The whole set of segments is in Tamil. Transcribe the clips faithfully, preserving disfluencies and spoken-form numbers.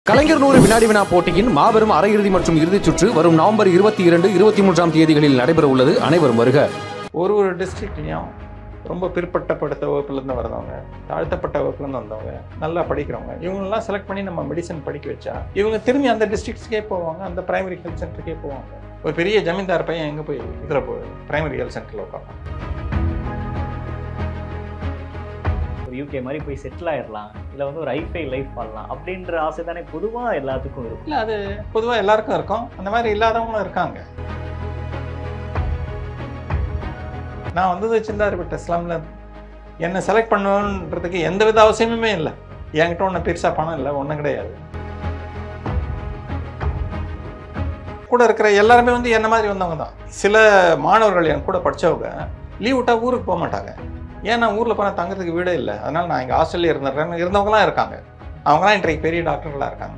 கலைஞர் நூறு வினாடி வினா போட்டியின் மாபெரும் அரையிறுதி மற்றும் இறுதிச் சுற்று வரும் நவம்பர் இருபத்தி இரண்டு இருபத்தி மூன்றாம் தேதிகளில் நடைபெற உள்ளது. அனைவரும் வருக. ஒரு ஒரு டிஸ்ட்ரிக்ட்லையும் ரொம்ப பிற்பட்டப்படுத்த வகுப்புலேருந்து வரதவங்க, தாழ்த்தப்பட்ட வகுப்புலேருந்து வந்தவங்க, நல்லா படிக்கிறவங்க, இவங்களெல்லாம் செலக்ட் பண்ணி நம்ம மெடிசன் படிக்க வச்சா இவங்க திரும்பி அந்த டிஸ்ட்ரிக்ட்ஸ்க்கே போவாங்க, அந்த பிரைமரி ஹெல்த் சென்டருக்கே போவாங்க. ஒரு பெரிய ஜமீன்தார் பையன் எங்கே போய் இதில் போய் பிரைமரி ஹெல்த் சென்டரில் உட்காந்து யூகே மாதிரி போய் செட்டில் ஆயிடலாம், இல்லை வந்து ஒரு ஐஃபை லைஃப் பண்ணலாம் அப்படின்ற ஆசை தானே பொதுவாக எல்லாத்துக்கும் இருக்கும். இல்லை, அது பொதுவாக எல்லாருக்கும் இருக்கும். அந்த மாதிரி இல்லாதவங்களும் இருக்காங்க. நான் வந்தது சிந்தாரிப்பட்ட இஸ்லாமில் என்னை செலக்ட் பண்ணுன்றதுக்கு எந்த வித அவசியமுமே இல்லை. என்கிட்ட ஒன்றும் பெருசாக பணம் இல்லை, ஒன்றும் கிடையாது. கூட இருக்கிற எல்லாருமே வந்து என்ன மாதிரி வந்தவங்க தான். சில மாணவர்கள் என் கூட படித்தவங்க லீவ் விட்டால் ஊருக்கு போக மாட்டாங்க. ஏன்னா ஊரில் போனால் தங்கிறதுக்கு வீடே இல்லை, அதனால் நான் இங்கே ஹாஸ்டல்லே இருந்துடுறேன் இருந்தவங்களாம் இருக்காங்க. அவங்களாம் இன்றைக்கு பெரிய டாக்டர்களாக இருக்காங்க.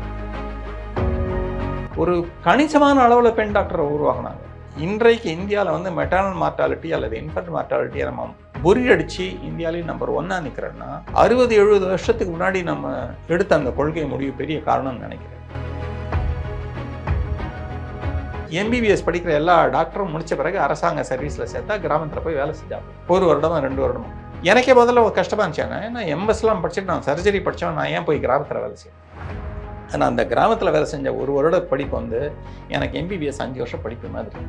ஒரு கணிசமான அளவில் பெண் டாக்டரை உருவாக்குனாங்க. இன்றைக்கு இந்தியாவில் வந்து மெட்டர்னல் மார்ட்டாலிட்டி அல்லது இன்ஃபன்ட் மார்ட்டாலிட்டியை நம்ம பொறியடிச்சு இந்தியாவிலேயும் நம்பர் ஒன்னா நிற்கிறோன்னா அறுபது எழுபது வருஷத்துக்கு முன்னாடி நம்ம எடுத்த அந்த கொள்கை முடிவு பெரிய காரணம்னு நினைக்கிறேன். எம்பிபிஎஸ் படிக்கிற எல்லா டாக்டரும் முடித்த பிறகு அரசாங்க சர்வீஸில் சேர்த்தா கிராமத்தில் போய் வேலை செஞ்சாங்க. ஒரு வருடமோ ரெண்டு வருடமோ. எனக்கே முதல்ல ஒரு கஷ்டமாக இருந்துச்சாங்க. ஏன்னா எம்எஸ்லாம் படிச்சுட்டு நான் சர்ஜரி படித்தவன், நான் ஏன் போய் கிராமத்தில் வேலை செய்யணும்? ஆனால் அந்த கிராமத்தில் வேலை செஞ்ச ஒரு வருட படிப்பு வந்து எனக்கு எம்பிபிஎஸ் அஞ்சு வருஷம் படிப்பு மாதிரி.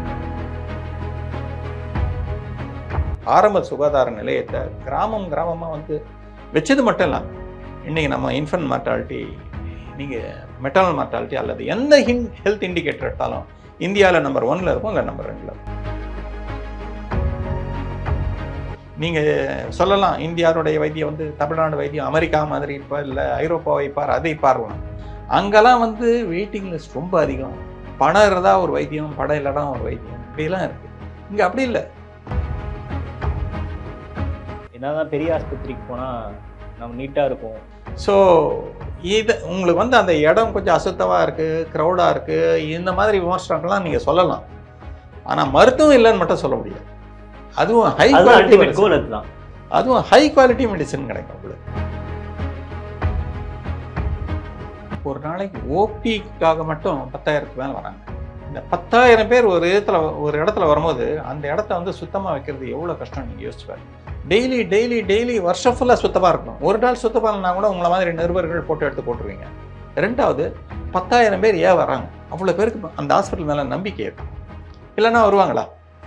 ஆரம்ப சுகாதார நிலையத்தை கிராமம் கிராமமாக வந்து வச்சது மட்டும் இல்லாமல் இன்றைக்கி நம்ம இன்ஃபன்ட் மார்ட்டாலிட்டி, நீங்கள் மெட்டர்னல் மார்ட்டாலிட்டி அல்லது எந்த ஹின் ஹெல்த் இண்டிகேட்டர் எடுத்தாலும் இந்தியாவில் நம்பர் ஒன்னில் இருக்கும், இல்லை நம்பர் ரெண்டில் இருக்கும். நீங்கள் சொல்லலாம் இந்தியாவுடைய வைத்தியம் வந்து தமிழ்நாடு வைத்தியம் அமெரிக்கா மாதிரி இருப்பார், இல்லை ஐரோப்பா வைப்பார், அதை பாரலாம். அங்கெல்லாம் வந்து வெயிட்டிங் லிஸ்ட் ரொம்ப அதிகம். பணம் இருந்தால் ஒரு வைத்தியம், படம் இல்லைனா ஒரு வைத்தியம், இப்படிலாம் இருக்குது. இங்கே அப்படி இல்லை. என்னதான் பெரிய ஆஸ்பத்திரிக்கு போனால் நம்ம நீட்டாக இருக்கும். ஸோ இது உங்களுக்கு வந்து அந்த இடம் கொஞ்சம் அசுத்தமாக இருக்குது, க்ரௌடாக இருக்குது, இந்த மாதிரி விமர்சனங்கள்லாம் நீங்கள் சொல்லலாம். ஆனால் மருத்துவம் இல்லைன்னு மட்டும் சொல்ல முடியாது. அதுவும் ஹை குவாலிட்டி கோல் அதுதான். அதுவும் ஹை குவாலிட்டி மெடிசன் கிடைக்கும் உங்களுக்கு. ஒரு நாளைக்கு ஓபிக்காக மட்டும் பத்தாயிரத்துக்கு மேலே வராங்க. இந்த பத்தாயிரம் பேர் ஒரு இடத்துல ஒரு இடத்துல வரும்போது அந்த இடத்த வந்து சுத்தமாக வைக்கிறது எவ்வளோ கஷ்டம் நீங்கள் யோசிச்சு பாருங்க. டெய்லி டெய்லி டெய்லி வருஷம் ஃபுல்லாக சுத்தமாக இருக்கணும். ஒரு நாள் சுத்தமாக இல்லைனா கூட உங்களை மாதிரி நிருபர்கள் போட்டு எடுத்து போட்டுருவீங்க. ரெண்டாவது, பத்தாயிரம் பேர் ஏன் வராங்க? அவ்வளோ பேருக்கு அந்த ஹாஸ்பிட்டல் மேலே நம்பிக்கை இருக்கும். இல்லைன்னா வருவாங்களா?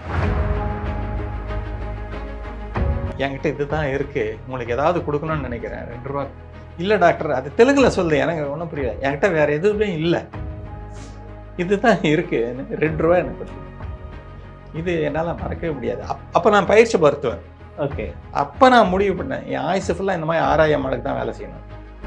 என்கிட்ட இதுதான் இருக்குது, உங்களுக்கு ஏதாவது கொடுக்கணும்னு நினைக்கிறேன், ரெண்டு ரூபா. இல்லை டாக்டர், அது தெலுங்கில் சொல்லுது, எனக்கு ஒன்றும் புரியல. என்கிட்ட வேறு எதுவுமே இல்லை, இதுதான் இருக்குது, ரெண்டு ரூபா எனக்கு. இது என்னால் மறக்கவே முடியாது. அப் அப்போ நான் பயிற்சி மருத்துவன். ஓகே. அப்போ நான் முடிவு பண்ணேன், என் ஆயுசு ஃபுல்லாக இந்த மாதிரி ஆறாயிரம் ஆளுக்கு தான் வேலை செய்யணும்.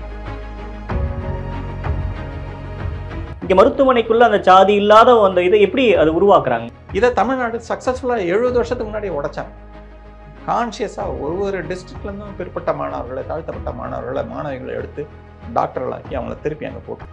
இங்கே மருத்துவமனைக்குள்ள அந்த சாதி இல்லாத அந்த இதை எப்படி அது உருவாக்குறாங்க? இதை தமிழ்நாடு சக்ஸஸ்ஃபுல்லாக எழுபது வருஷத்துக்கு முன்னாடி உடைச்சாங்க. கான்ஷியஸாக ஒரு ஒரு டிஸ்ட்ரிக்ட்லேருந்தும் பிற்பட்ட மாணவர்களை, தாழ்த்தப்பட்ட மாணவர்களை, மாணவிகளை எடுத்து டாக்டர்களாக்கி அவங்கள திருப்பி அங்கே போட்டு.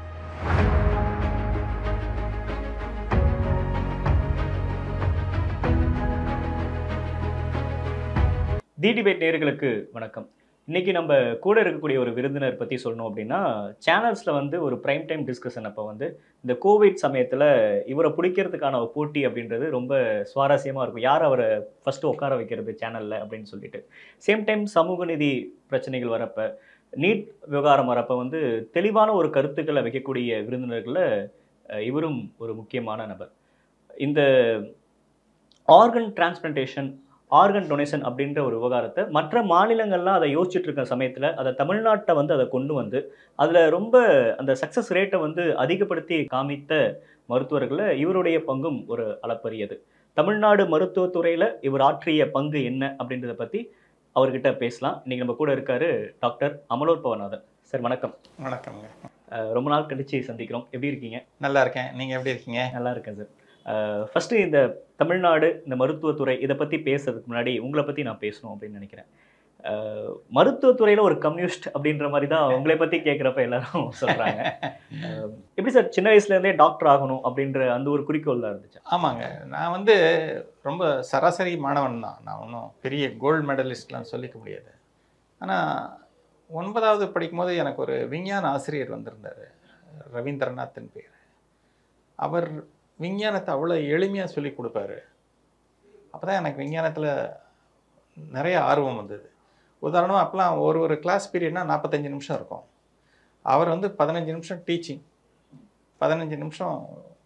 தி டிபேட் நேயர்களுக்கு வணக்கம். இன்றைக்கி நம்ம கூட இருக்கக்கூடிய ஒரு விருந்தினர் பற்றி சொல்லணும் அப்படின்னா, சேனல்ஸில் வந்து ஒரு ப்ரைம் டைம் டிஸ்கஷன் அப்போ வந்து இந்த கோவிட் சமயத்தில் இவரை பிடிக்கிறதுக்கான ஒரு போட்டி அப்படின்றது ரொம்ப சுவாரஸ்யமாக இருக்கும். யார் அவரை ஃபஸ்ட்டு உட்கார வைக்கிறது சேனலில் அப்படின்னு சொல்லிட்டு. சேம் டைம் சமூக நீதி பிரச்சனைகள் வரப்போ, நீட் விவகாரம் வரப்போ வந்து தெளிவான ஒரு கருத்துக்களை வைக்கக்கூடிய விருந்தினர்களில் இவரும் ஒரு முக்கியமான நபர். இந்த ஆர்கன் டிரான்ஸ்பிளான்டேஷன், ஆர்கன் டொனேஷன் அப்படின்ற ஒரு விவகாரத்தை மற்ற மாநிலங்கள்லாம் அதை யோசிச்சுட்டு இருக்க சமயத்தில் அதை தமிழ்நாட்டை வந்து அதை கொண்டு வந்து அதில் ரொம்ப அந்த சக்ஸஸ் ரேட்டை வந்து அதிகப்படுத்தி காமித்த மருத்துவர்களில் இவருடைய பங்கும் ஒரு அளப்பரியது. தமிழ்நாடு மருத்துவத்துறையில் இவர் ஆற்றிய பங்கு என்ன அப்படின்றத பற்றி அவர்கிட்ட பேசலாம். இன்றைக்கி நம்ம கூட இருக்காரு டாக்டர் அமலோர் பவநாதன் சார். வணக்கம். வணக்கம்ங்க. ரொம்ப நாள் கழிச்சு சந்திக்கிறோம். எப்படி இருக்கீங்க? நல்லா இருக்கேன், நீங்கள் எப்படி இருக்கீங்க? நல்லா இருக்கேன் சார். ஃபஸ்ட்டு இந்த தமிழ்நாடு இந்த மருத்துவத்துறை இதை பற்றி பேசுறதுக்கு முன்னாடி உங்களை பற்றி நான் பேசணும் அப்படின்னு நினைக்கிறேன். மருத்துவத்துறையில் ஒரு கம்யூனிஸ்ட் அப்படின்ற மாதிரி தான் உங்களை பற்றி கேட்குறப்ப எல்லாரும் சொல்கிறாங்க. எப்படி சார் சின்ன வயசுலேருந்தே டாக்டர் ஆகணும் அப்படின்ற அந்த ஒரு குறிக்கோள் தான் இருந்துச்சு? ஆமாங்க, நான் வந்து ரொம்ப சராசரி மாணவன் தான். நான் ஒன்றும் பெரிய கோல்டு மெடலிஸ்ட்லாம் சொல்லிக்க முடியாது. ஆனால் ஒன்பதாவது படிக்கும்போது எனக்கு ஒரு விஞ்ஞான ஆசிரியர் வந்திருந்தார், ரவீந்திரநாத்ன் பேர். அவர் விஞ்ஞானத்தை அவ்வளோ எளிமையாக சொல்லி கொடுப்பாரு. அப்போ தான் எனக்கு விஞ்ஞானத்தில் நிறைய ஆர்வம் வந்தது. உதாரணமாக அப்போலாம் ஒரு ஒரு கிளாஸ் பீரியட்னா நாற்பத்தஞ்சு நிமிஷம் இருக்கும். அவர் வந்து பதினஞ்சு நிமிஷம் டீச்சிங், பதினஞ்சு நிமிஷம்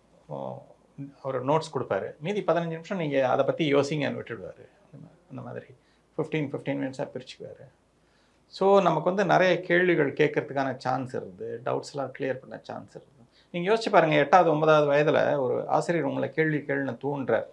அவர் நோட்ஸ் கொடுப்பாரு, மீதி பதினஞ்சு நிமிஷம் நீங்கள் அதை பற்றி யோசிங்கன்னு விட்டுடுவார். அந்த மாதிரி ஃபிஃப்டீன் ஃபிஃப்டீன் மினிட்ஸாக பிரிச்சுக்குவார். ஸோ நமக்கு வந்து நிறைய கேள்விகள் கேட்கறதுக்கான சான்ஸ் இருக்குது, டவுட்ஸ்லாம் கிளியர் பண்ண சான்ஸ் இருக்குது. நீங்கள் யோசிச்சு பாருங்கள், எட்டாவது ஒன்பதாவது வயதில் ஒரு ஆசிரியர் உங்களை கேள்வி கேள்வின்னு தூண்டுறார்.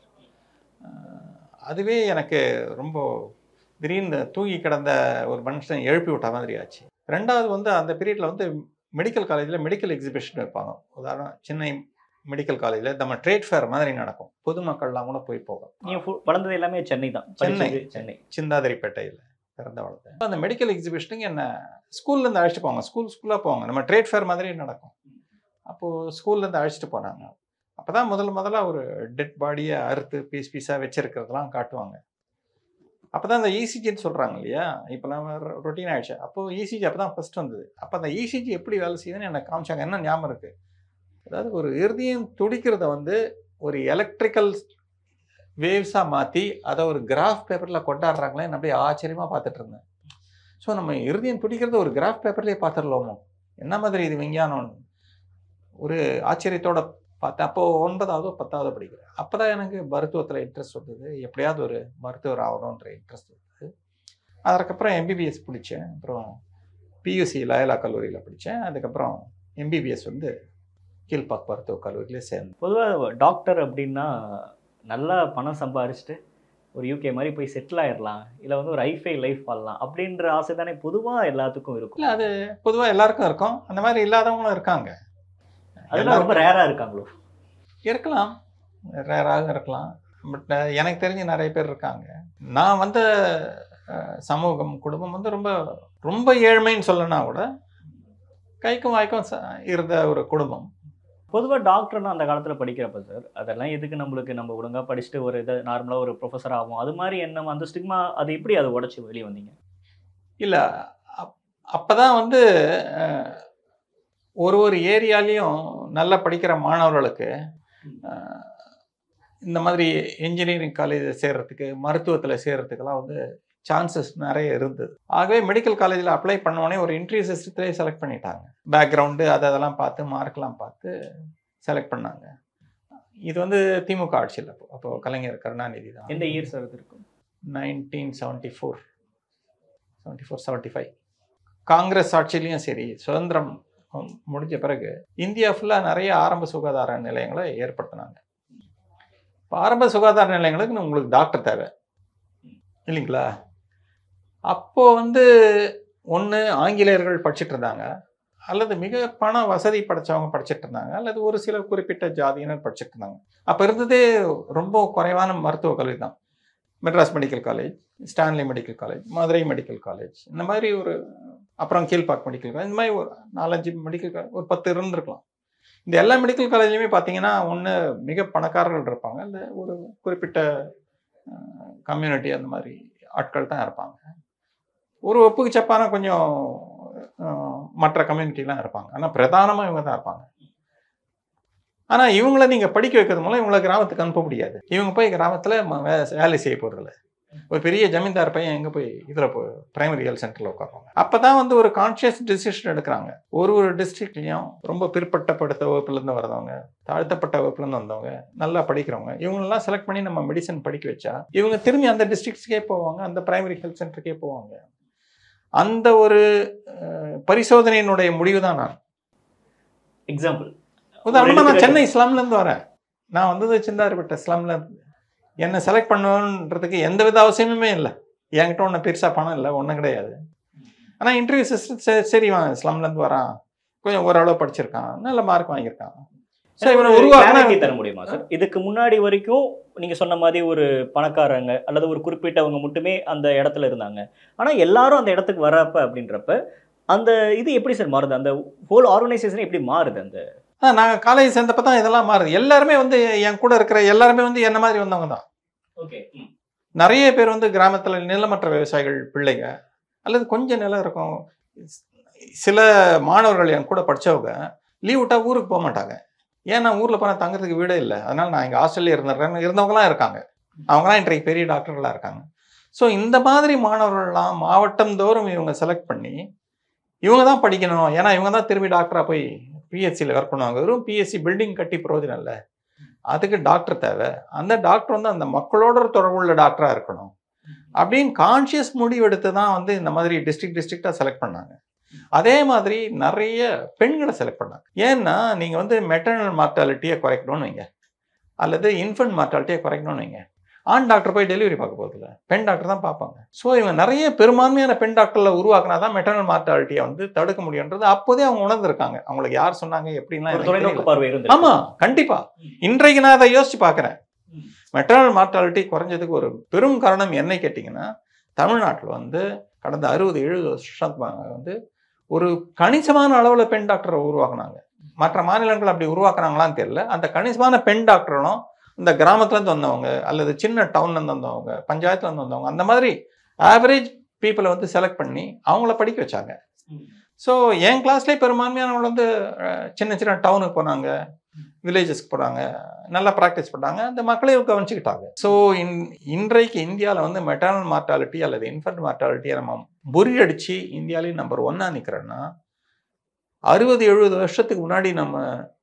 அதுவே எனக்கு ரொம்ப திடீர்னு தூங்கி கிடந்த ஒரு மனுஷன் எழுப்பி விட்ட மாதிரி ஆச்சு. ரெண்டாவது வந்து அந்த பீரியடில் வந்து மெடிக்கல் காலேஜில் மெடிக்கல் எக்ஸிபிஷன் வைப்பாங்க. உதாரணம் சென்னை மெடிக்கல் காலேஜில் நம்ம ட்ரேட் ஃபேர் மாதிரி நடக்கும், பொதுமக்கள்லாம் கூட போய் போகும். நீங்கள் வளர்ந்தது எல்லாமே சென்னை தான்? சென்னை சென்னை சிந்தாதிரிப்பேட்டையில் பிறந்த வளர்ந்தேன். அந்த மெடிக்கல் எக்ஸிபிஷனுக்கு என்ன ஸ்கூல்லேருந்து அழைச்சிட்டு போவாங்க, ஸ்கூல் ஸ்கூலாக போவாங்க, நம்ம ட்ரேட் ஃபேர் மாதிரி நடக்கும். அப்போது ஸ்கூல்லேருந்து அழைச்சிட்டு போனாங்க. அப்போ தான் முதல்ல முதல்ல ஒரு டெட் பாடியை அறுத்து பீஸ் பீஸாக வச்சிருக்கிறதுலாம் காட்டுவாங்க. அப்போ தான் அந்த இசிஜின்னு சொல்கிறாங்க இல்லையா, இப்போலாம் ரொட்டீன் ஆகிடுச்சு. அப்போது இசிஜி அப்போ தான் ஃபஸ்ட் வந்தது. அப்போ அந்த இசிஜி எப்படி வேலை செய்யுதுன்னு எனக்கு காமிச்சாங்க. என்ன ஞாபகம் இருக்குது, அதாவது ஒரு இருதயம் துடிக்கிறத வந்து ஒரு எலக்ட்ரிக்கல் வேவ்ஸாக மாற்றி அதை ஒரு கிராஃப் பேப்பரில் கொண்டாடுறாங்களே, நான் அப்படியே ஆச்சரியமாக பார்த்துட்டு இருந்தேன். ஸோ நம்ம இருதயம் துடிக்கிறத ஒரு கிராஃப் பேப்பர்லேயே பார்த்துடலாமோ, என்ன மாதிரி இது விஞ்ஞானம், ஒரு ஆச்சரியத்தோட பார்த்தேன். அப்போது ஒன்பதாவது பத்தாவது படிக்கிறேன். அப்போ தான் எனக்கு மருத்துவத்தில் இன்ட்ரெஸ்ட் வந்தது, எப்படியாவது ஒரு மருத்துவர் ஆகணுன்ற இன்ட்ரெஸ்ட் வந்தது. அதுக்கப்புறம் எம்பிபிஎஸ் படித்தேன். அப்புறம் பியூசி லயோலா கல்லூரியில் படித்தேன். அதுக்கப்புறம் எம்பிபிஎஸ் வந்து கீழ்பாக் மருத்துவக் கல்லூரியிலே சேர்ந்தேன். பொதுவாக டாக்டர் அப்படின்னா நல்லா பணம் சம்பாரிச்சுட்டு ஒரு யூகே மாதிரி போய் செட்டில் ஆயிடலாம், இல்லை வந்து ஒரு ஐஃபை லைஃப் வாழலாம் அப்படின்ற ஆசை தானே பொதுவாக எல்லாத்துக்கும் இருக்கும். இல்லை, அது பொதுவாக எல்லாருக்கும் இருக்கும். அந்த மாதிரி இல்லாதவங்களும் இருக்காங்க. அதெல்லாம் ரொம்ப ரேராக இருக்காங்களோ? இருக்கலாம், ரேராக இருக்கலாம். பட் எனக்கு தெரிஞ்சு நிறைய பேர் இருக்காங்க. நான் வந்த சமூகம் குடும்பம் வந்து ரொம்ப ரொம்ப ஏழ்மைன்னு சொல்லனா கூட கைக்கும் வாய்க்கும் இருந்த ஒரு குடும்பம். பொதுவாக டாக்டர்னா அந்த காலத்தில் படிக்கிறப்ப சார், அதெல்லாம் எதுக்கு நம்மளுக்கு, நம்ம ஒழுங்காக படிச்சுட்டு ஒரு இதை நார்மலாக ஒரு ப்ரொஃபஸர் ஆகும், அது மாதிரி என்ன அந்த ஸ்டிக்மா, அது எப்படி அதை உடச்சி வெளியே வந்தீங்க? இல்லை, அப் அப்போ தான் வந்து ஒரு ஒரு ஏரியாலையும் நல்லா படிக்கிற மாணவர்களுக்கு இந்த மாதிரி இன்ஜினியரிங் காலேஜில் சேர்கிறதுக்கு, மருத்துவத்தில் சேர்கிறதுக்கெல்லாம் வந்து சான்சஸ் நிறைய இருந்தது. ஆகவே மெடிக்கல் காலேஜில் அப்ளை பண்ணோடனே ஒரு இன்டர்வியூ சிஸ்டத்திலே செலக்ட் பண்ணிட்டாங்க. பேக்ரவுண்டு அது அதெல்லாம் பார்த்து மார்க்லாம் பார்த்து செலக்ட் பண்ணாங்க. இது வந்து திமுக ஆட்சியில் அப்போ அப்போது கலைஞர் கருணாநிதி தான். எந்த இயர் சார் அது இருக்கும்? Nineteen seventy four seventy four seventy five Congress ஆட்சியிலையும் சரி, சுதந்திரம் முடிஞ்ச பிறகு இந்தியா ஃபுல்லாக நிறைய ஆரம்ப சுகாதார நிலையங்களை ஏற்படுத்தினாங்க. இப்போ ஆரம்ப சுகாதார நிலையங்களுக்கு உங்களுக்கு டாக்டர் தேவை இல்லைங்களா? அப்போது வந்து ஒன்று ஆங்கிலேயர்கள் படிச்சுட்டு இருந்தாங்க, அல்லது மிக பண வசதி படைச்சவங்க படிச்சுட்டு இருந்தாங்க, அல்லது ஒரு சில குறிப்பிட்ட ஜாதியினர் படிச்சுட்டு இருந்தாங்க. அப்போ இருந்ததே ரொம்ப குறைவான மருத்துவக் கல்வி தான். Madras medical college, Stanley medical college, Madurai medical college, இந்த மாதிரி ஒரு, அப்புறம் கீழ்பாக் மெடிக்கல் காலேஜ், இந்த மாதிரி ஒரு நாலஞ்சு மெடிக்கல் காலேஜ், ஒரு பத்து இருந்திருக்கலாம். இந்த எல்லா மெடிக்கல் காலேஜ்லையுமே பார்த்தீங்கன்னா ஒன்று மிக பணக்காரர்கள் இருப்பாங்க, இல்லை ஒரு குறிப்பிட்ட கம்யூனிட்டி அந்த மாதிரி ஆட்கள் தான் இருப்பாங்க. ஒரு ஒப்புக்கு சப்பான கொஞ்சம் மற்ற கம்யூனிட்டிலாம் இருப்பாங்க. ஆனால் பிரதானமாக இவங்க தான் இருப்பாங்க. ஆனால் இவங்கள நீங்கள் படிக்க வைக்கிறது மூலம் இவங்களை கிராமத்துக்கு அனுப்ப முடியாது. இவங்க போய் கிராமத்தில் வேலை செய்ய போகிறதில்ல. ஒரு பெரிய ஜமீன்தார் பையன் எங்கே போய் இதில் போய் பிரைமரி ஹெல்த் சென்டரில் உட்காருவாங்க. அப்போ தான் வந்து ஒரு கான்ஷியஸ் டிசிஷன் எடுக்கிறாங்க. ஒரு ஒரு டிஸ்ட்ரிக்ட்லையும் ரொம்ப பிற்பட்டப்படுத்த வகுப்புலேருந்து வரதவங்க, தாழ்த்தப்பட்ட வகுப்புலேருந்து வந்தவங்க, நல்லா படிக்கிறவங்க, இவங்களெல்லாம் செலக்ட் பண்ணி நம்ம மெடிசன் படிக்க வச்சா இவங்க திரும்பி அந்த டிஸ்ட்ரிக்ட்ஸ்க்கே போவாங்க, அந்த பிரைமரி ஹெல்த் சென்டருக்கே போவாங்க. அந்த ஒரு பரிசோதனையினுடைய முடிவு தான் நான். எக்ஸாம்பிள் உதாரணமாக நான் சென்னை ஸ்லம்லேருந்து வரேன். நான் வந்தது சிந்தாரிப்பட்ட ஸ்லம்லேருந்து. என்னை செலக்ட் பண்ணுன்றதுக்கு எந்த வித அவசியமுமே இல்லை. என்கிட்ட ஒன்றும் பெருசாக பணம் இல்லை, ஒன்றும் கிடையாது. ஆனால் இன்டர்வியூ சிஸ்டம் சரி, வாங்க ஸ்லம்லேருந்து வரான், கொஞ்சம் ஓரளவு படிச்சிருக்கான், நல்ல மார்க் வாங்கியிருக்கான், சரி இவனை உருவாக்கி தர முடியுமா சார்? இதுக்கு முன்னாடி வரைக்கும் நீங்கள் சொன்ன மாதிரி ஒரு பணக்காரங்க அல்லது ஒரு குறிப்பிட்டவங்க மட்டுமே அந்த இடத்துல இருந்தாங்க. ஆனால் எல்லாரும் அந்த இடத்துக்கு வரப்ப அப்படின்றப்ப அந்த இது எப்படி சார் மாறுது? அந்த ஹோல் ஆர்கனைசேஷன் எப்படி மாறுது? அந்த நாங்கள் காலேஜ் சேர்ந்தப்போ தான் இதெல்லாம் மாறுது. எல்லாருமே வந்து என் கூட இருக்கிற எல்லாருமே வந்து என்ன மாதிரி வந்தவங்க தான். ஓகே, நிறைய பேர் வந்து கிராமத்தில் நிலமற்ற விவசாயிகள் பிள்ளைங்க, அல்லது கொஞ்சம் நிலம் இருக்கும், சில மாணவர்கள் என் கூட படித்தவங்க லீவ் விட்டால் ஊருக்கு போக மாட்டாங்க. ஏன்னா ஊரில் போனால் தங்குறதுக்கு வீடே இல்லை, அதனால் நான் இங்கே ஹாஸ்டல்லே இருந்துடுறேன் இருந்தவங்களாம் இருக்காங்க. அவங்களாம் இன்றைக்கு பெரிய டாக்டர்களாக இருக்காங்க. ஸோ இந்த மாதிரி மாணவர்கள்லாம் மாவட்டம் தோறும் இவங்க செலக்ட் பண்ணி இவங்க தான் படிக்கணும், ஏன்னா இவங்க தான் திரும்பி டாக்டராக போய் பிஹெச்சியில் ஒர்க் பண்ணுவாங்க. வெறும் பிஎஸ்சி பில்டிங் கட்டி பிரயோஜனம் இல்லை, அதுக்கு டாக்டர் தேவை. அந்த டாக்டர் வந்து அந்த மக்களோட தொடர்புள்ள டாக்டராக இருக்கணும் அப்படின்னு கான்ஷியஸ் முடிவெடுத்து தான் வந்து இந்த மாதிரி டிஸ்ட்ரிக்ட் டிஸ்ட்ரிக்டாக செலக்ட் பண்ணாங்க. அதே மாதிரி நிறைய பெண்களை செலக்ட் பண்ணாங்க. ஏன்னா நீங்கள் வந்து மெட்டர்னல் மார்ட்டாலிட்டியை குறைக்கணும்னு வைங்க, அல்லது இன்ஃபென்ட் மார்ட்டாலிட்டியை குறைக்கணும்னு வைங்க, ஆண் டாக்டர் போய் டெலிவரி பார்க்க போகிறதில்ல, பெண் டாக்டர் தான் பார்ப்பாங்க. ஸோ இவங்க நிறைய பெரும்பான்மையான பெண் டாக்டரில் உருவாக்குனா தான் மெட்டர்னல் மார்ட்டாலிட்டியை வந்து தடுக்க முடியுன்றது அப்போதே அவங்க உணர்ந்திருக்காங்க. அவங்களுக்கு யார் சொன்னாங்க எப்படின்லாம். ஆமாம், கண்டிப்பாக. இன்றைக்கு நான் அதை யோசிச்சு பார்க்குறேன். மெட்டர்னல் மார்ட்டாலிட்டி குறைஞ்சதுக்கு ஒரு பெரும் காரணம் என்ன கேட்டிங்கன்னா, தமிழ்நாட்டில் வந்து கடந்த அறுபது எழுபது வருஷம் வந்து ஒரு கணிசமான அளவில் பெண் டாக்டரை உருவாக்குனாங்க. மற்ற மாநிலங்கள் அப்படி உருவாக்குறாங்களான்னு தெரியல. அந்த கணிசமான பெண் டாக்டரும் இந்த கிராமத்துலேருந்து வந்தவங்க அல்லது சின்ன டவுன்லேருந்து வந்தவங்க, பஞ்சாயத்துலேருந்து வந்தவங்க, அந்த மாதிரி ஆவரேஜ் பீப்புளை வந்து செலக்ட் பண்ணி அவங்கள படிக்க வச்சாங்க. ஸோ என் கிளாஸ்லேயே பெரும்பான்மையானவங்க வந்து சின்ன சின்ன டவுனுக்கு போனாங்க, வில்லேஜஸ்க்கு போனாங்க, நல்லா ப்ராக்டிஸ் பண்ணாங்க, அந்த மக்களையும் கவனிச்சுக்கிட்டாங்க. ஸோ இன் இன்றைக்கு இந்தியாவில் வந்து மெட்டர்னல் மார்ட்டாலிட்டி அல்லது இன்ஃபென்ட் மார்ட்டாலிட்டியை நம்ம முறியடிச்சு இந்தியாவிலேயே நம்பர் ஒன்னா நிற்கிறோன்னா அறுபது எழுபது வருஷத்துக்கு முன்னாடி நம்ம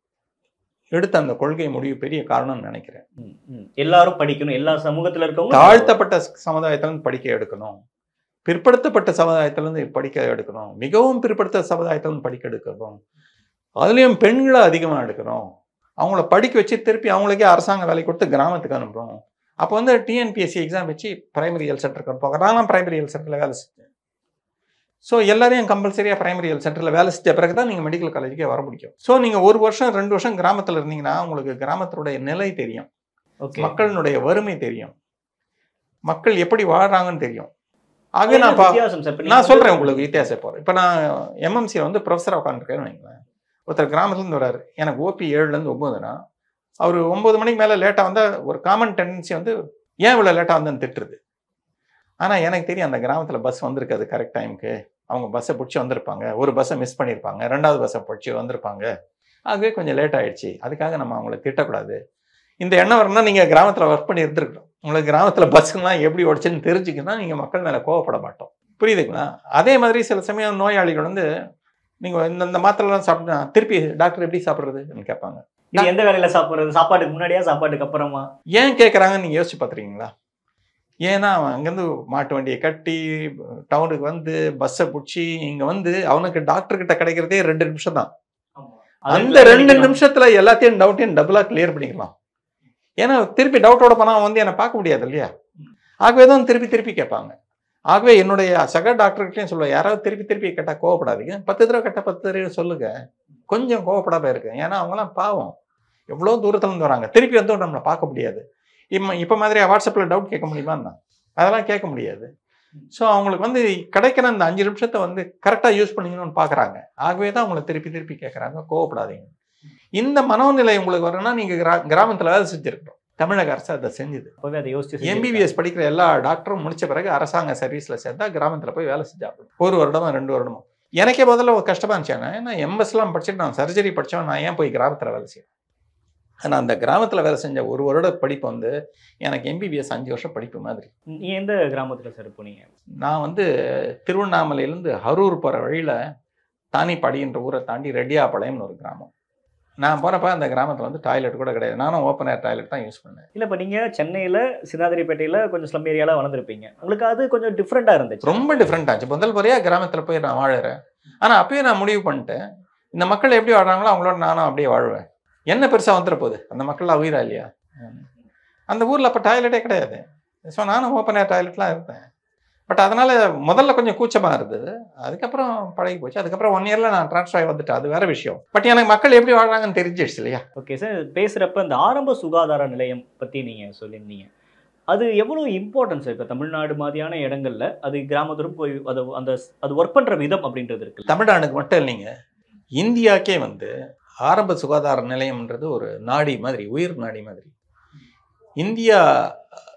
எடுத்த அந்த கொள்கை முடிவு பெரிய காரணம்னு நினைக்கிறேன். எல்லாரும் படிக்கணும், எல்லா சமூகத்தில் இருக்கவங்க தாழ்த்தப்பட்ட சமுதாயத்திலிருந்து படிக்க எடுக்கணும், பிற்படுத்தப்பட்ட சமுதாயத்திலிருந்து படிக்க எடுக்கணும், மிகவும் பிற்படுத்த சமுதாயத்திலிருந்து படிக்க எடுக்கணும், அதுலேயும் பெண்களை அதிகமாக எடுக்கணும், அவங்கள படிக்க வச்சு திருப்பி அவங்களுக்கே அரசாங்க வேலை கொடுத்து கிராமத்துக்கு அனுப்புகிறோம். அப்போ வந்து டிஎன்பிஎஸ்சி எக்ஸாம் வச்சு பிரைமரி ஹெல்த் சென்டருக்கு அனுப்புவாங்க. நானும் பிரைமரி ஹெல்த் சென்டரில் வேலை செஞ்சேன். ஸோ எல்லாரையும் கம்பல்சரியாக பிரைமரி ஹெல்த் சென்டரில் வேலை செஞ்ச பிறகு தான் நீங்கள் மெடிக்கல் காலேஜுக்கே வர முடியும். ஸோ நீங்கள் ஒரு வருஷம் ரெண்டு வருஷம் கிராமத்தில் இருந்தீங்கன்னா உங்களுக்கு கிராமத்தினுடைய நிலை தெரியும், மக்களினுடைய வறுமை தெரியும், மக்கள் எப்படி வாழ்கிறாங்கன்னு தெரியும். ஆகவே நான் பா நான் சொல்கிறேன் உங்களுக்கு வித்தியாசம் போகிறேன். இப்போ நான் எம்எம்சியில் வந்து ப்ரொஃபஸராக உட்காந்துருக்கேன்னு வைங்களேன். ஒருத்தர் கிராமத்துலேருந்து வர்றாரு, எனக்கு ஓபி ஏழுலேருந்து ஒம்பதுனா அவர் ஒம்பது மணிக்கு மேலே லேட்டாக வந்தால் ஒரு காமன் டெண்டன்சி வந்து ஏன் இவ்வளோ லேட்டாக வந்தேன்னு திட்டுறது. ஆனால் எனக்கு தெரியும் அந்த கிராமத்தில் பஸ் வந்திருக்காது கரெக்ட் டைமுக்கு, அவங்க பஸ்ஸை பிடிச்சி வந்திருப்பாங்க, ஒரு பஸ்ஸை மிஸ் பண்ணியிருப்பாங்க, ரெண்டாவது பஸ்ஸை பிடிச்சி வந்திருப்பாங்க, ஆகவே கொஞ்சம் லேட் ஆகிடுச்சு, அதுக்காக நம்ம அவங்கள திட்டக்கூடாது. இந்த எண்ணம் வரணும்னா நீங்கள் கிராமத்தில் ஒர்க் பண்ணி இருந்துருக்கணும். உங்களுக்கு கிராமத்தில் பஸ்ஸுங்கெலாம் எப்படி ஓடிச்சுன்னு தெரிஞ்சுக்கினா நீங்கள் மக்கள் மேலே கோவப்பட மாட்டோம். புரியுதுங்களா? அதே மாதிரி சில சமயம் நோயாளிகள் வந்து நீங்கள் இந்த இந்த மாத்திரைலாம் சாப்பிட்டா திருப்பி டாக்டர் எப்படி சாப்பிட்றதுன்னு கேட்பாங்க. எந்த வேலையில் சாப்பிட்றது, சாப்பாட்டுக்கு முன்னாடியா சாப்பாட்டுக்கு அப்புறமா? ஏன் கேட்குறாங்கன்னு நீங்கள் யோசிச்சு பார்த்துருக்கீங்களா? ஏன்னா அவன் அங்கேருந்து மாட்டு வண்டியை கட்டி டவுனுக்கு வந்து பஸ்ஸை பிடிச்சி இங்கே வந்து அவனுக்கு டாக்டர்கிட்ட கிடைக்கிறதே ரெண்டு நிமிஷம் தான். அந்த ரெண்டு நிமிஷத்துல எல்லாத்தையும் டவுட்டையும் டபுளாக கிளியர் பண்ணிக்கலாம். ஏன்னா திருப்பி டவுட்டோட போனால் அவன் வந்து என்னை பார்க்க முடியாது இல்லையா? ஆகவே தான் திருப்பி திருப்பி கேட்பாங்க. ஆகவே என்னுடைய சக டாக்டர்கிட்டையும் சொல்லுவேன், யாராவது திருப்பி திருப்பி கேட்டால் கோவப்படாதீங்க, பத்து தடவை கேட்டால் பத்து தடவை சொல்லுங்க, கொஞ்சம் கோவப்படாம இருக்கு. ஏன்னா அவங்களாம் பாவம் எவ்வளோ தூரத்துலேருந்து வராங்க, திருப்பி வந்து நம்மளை பார்க்க முடியாது. இப்போ இப்போ மாதிரி வாட்ஸ்அப்பில் டவுட் கேட்க முடியுமான்னா அதெல்லாம் கேட்க முடியாது. ஸோ அவங்களுக்கு வந்து கிடைக்கிற அந்த அஞ்சு நிமிஷத்தை வந்து கரெக்டாக யூஸ் பண்ணிக்கணும்னு பார்க்குறாங்க. ஆகவே தான் அவங்களை திருப்பி திருப்பி கேட்குறாங்க, கோவப்படாதீங்க. இந்த மனோநிலை உங்களுக்கு வரணும்னா நீங்கள் கிரா கிராமத்தில் வேலை செஞ்சுருக்கணும். தமிழக அரசு அதை செஞ்சுது. எம்பிபிஎஸ் படிக்கிற எல்லா டாக்டரும் முடிச்ச பிறகு அரசாங்க சர்வீஸில் சேர்ந்தா கிராமத்தில் போய் வேலை செஞ்சாங்க. ஒரு வருடமோ ரெண்டு வருடமோ எனக்கே முதல்ல ஒரு கஷ்டமாக இருந்துச்சு. ஏன்னா எம்எஸ்லாம் படிச்சுட்டு நான் சர்ஜரி படித்தவன், நான் ஏன் போய் கிராமத்தில் வேலை செய்யணும்? ஆனால் அந்த கிராமத்தில் வேலை செஞ்ச ஒரு வருட படிப்பு வந்து எனக்கு எம்பிபிஎஸ் அஞ்சு வருஷம் படிப்பு மாதிரி. எந்த கிராமத்தில் சார் போனீங்க? நான் வந்து திருவண்ணாமலையிலேருந்து அரூர் போகிற வழியில் தானிப்பாடின்ற ஊரை தாண்டி ரெட்டியாபாளையம்னு ஒரு கிராமம். நான் போகிறப்ப அந்த கிராமத்தில் வந்து டாய்லெட் கூட கிடையாது. நானும் ஓப்பன் ஏர் டாய்லெட் தான் யூஸ் பண்ணேன். இல்லை, இப்போ நீங்கள் சென்னையில் சிந்தாதிரிப்பேட்டையில் கொஞ்சம் ஸ்லம் ஏரியாவில் வளர்ந்துருப்பீங்க, உங்களுக்கு அது கொஞ்சம் டிஃப்ரெண்ட்டாக இருந்துச்சு. ரொம்ப டிஃப்ரெண்ட் ஆச்சு. முதல் முறையாக கிராமத்தில் போய் நான் வாழறேன். ஆனால் அப்பயே நான் முடிவு பண்ணிட்டேன், இந்த மக்கள் எப்படி வாழ்கிறாங்களோ அவங்களோட நானும் அப்படியே வாழ்வேன். என்ன பெருசாக வந்துட போகுது, அந்த மக்கள்லாம் உயிரா இல்லையா? அந்த ஊரில் அப்போ டாய்லெட்டே கிடையாது. ஸோ நானும் ஓப்பன் ஏர் டாய்லெட்லாம் இருந்தேன். பட் அதனால் முதல்ல கொஞ்சம் கூச்சமாக இருந்தது, அதுக்கப்புறம் பழகி போச்சு. அதுக்கப்புறம் ஒன் இயரில் நான் ட்ரான்ஸ்ஃபர் ஆகி வந்துட்டேன், அது வேறு விஷயம். பட் எனக்கு மக்கள் எப்படி வாழ்கிறாங்கன்னு தெரிஞ்சிடுச்சு இல்லையா? ஓகே சார், பேசுகிறப்ப இந்த ஆரம்ப சுகாதார நிலையம் பற்றி நீங்கள் சொல்லியிருந்தீங்க, அது எவ்வளோ இம்பார்ட்டன்ஸ் இப்போ தமிழ்நாடு மாதிரியான இடங்களில் அது கிராமத்துடன் போய் அது அந்த அது ஒர்க் பண்ணுற விதம் அப்படின்றது இருக்குது. தமிழ்நாடுக்கு மட்டும் இல்லைங்க, இந்தியாவுக்கே வந்து ஆரம்ப சுகாதார நிலையம்ன்றது ஒரு நாடி மாதிரி, உயிர் நாடி மாதிரி. இந்தியா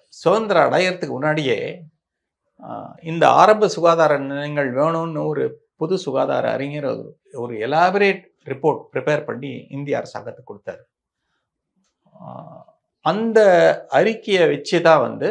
சுதந்திரம் அடையிறதுக்கு முன்னாடியே இந்த ஆரம்ப சுகாதார நிலையங்கள் வேணும்னு ஒரு பொது சுகாதார அறிஞர் ஒரு எலாபரேட் ரிப்போர்ட் ப்ரிப்பேர் பண்ணி இந்திய அரசாங்கத்துக்கு கொடுத்தாரு. அந்த அறிக்கையை வச்சு தான் வந்து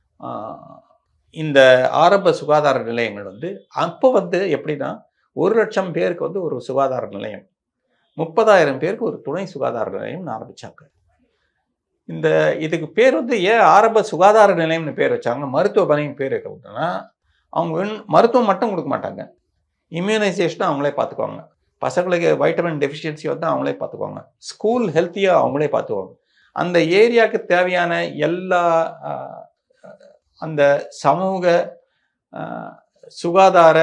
இந்த ஆரம்ப சுகாதார நிலையங்கள் வந்து அப்போ வந்து எப்படின்னா ஒரு லட்சம் பேருக்கு வந்து ஒரு சுகாதார நிலையம், முப்பதாயிரம் பேருக்கு ஒரு துணை சுகாதார நிலையம் ஆரம்பிச்சாங்க. இந்த இதுக்கு பேர் வந்து ஏன் ஆரம்ப சுகாதார நிலையம்னு பேர் வச்சாங்க, மருத்துவமனைன்னு பேர் வைக்கணும்னா அவங்க மருத்துவம் மட்டும் கொடுக்க மாட்டாங்க, இம்யூனைசேஷனை அவங்களே பார்த்துக்குவாங்க, பசங்களுக்கு வைட்டமின் டெஃபிஷியன்சி வந்து அவங்களே பார்த்துக்குவாங்க, ஸ்கூல் ஹெல்த்தியாக அவங்களே பார்த்துக்குவாங்க, அந்த ஏரியாவுக்கு தேவையான எல்லா அந்த சமூக சுகாதார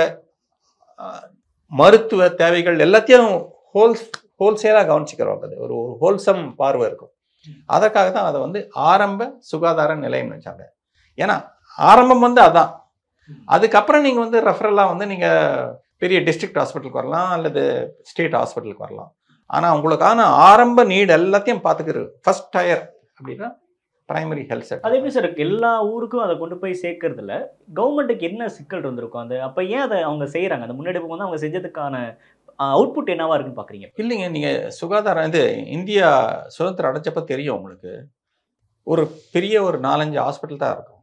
மருத்துவ தேவைகள் எல்லாத்தையும் ஹோல் ஹோல்சேலாக கவனிச்சுக்கிறவங்க. அது ஒரு ஒரு ஹோல்சம் பார்வை இருக்கும். அதற்காக தான் அதை வந்து ஆரம்ப சுகாதார நிலையம் வச்சாங்க. ஏன்னா ஆரம்பம் வந்து அதான். அதுக்கப்புறம் நீங்கள் வந்து ரெஃபரலாக வந்து நீங்கள் பெரிய டிஸ்ட்ரிக்ட் ஹாஸ்பிட்டலுக்கு வரலாம் அல்லது ஸ்டேட் ஹாஸ்பிட்டலுக்கு வரலாம். ஆனால் உங்களுக்கான ஆரம்ப நீட் எல்லாத்தையும் பார்த்துக்கிறது ஃபர்ஸ்ட் டயர் அப்படின்னா பிரைமரி ஹெல்த் சென்டர். அது எப்படி சார் எல்லா ஊருக்கும் அதை கொண்டு போய் சேர்க்கறதுல கவர்மெண்ட்டுக்கு என்ன சிக்கல் இருந்திருக்கும்? அந்த அப்போ ஏன் அதை அவங்க செய்கிறாங்க? அந்த முன்னெடுப்பு வந்து அவங்க செஞ்சதுக்கான அவுட்புட் என்னவா இருக்குன்னு பார்க்குறீங்க? இல்லைங்க, நீங்கள் சுகாதாரம் இது இந்தியா சுதந்திரம் அடைச்சப்போ தெரியும் உங்களுக்கு, ஒரு பெரிய ஒரு நாலஞ்சு ஹாஸ்பிட்டல் தான் இருக்கும்.